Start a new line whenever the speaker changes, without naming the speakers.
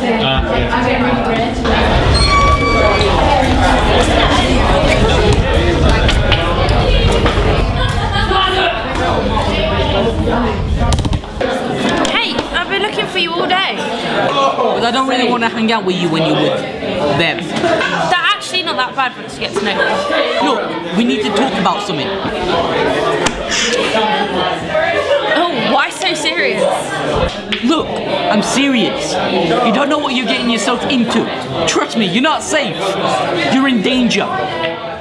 Hey, I've been looking for you all day.
But I don't really want to hang out with you when you're with them.
They're actually not that bad once you get to know them.
Look, we need to talk about something.
Oh, why so serious?
Look, I'm serious. You don't know what you're getting yourself into. Trust me, you're not safe. You're in danger.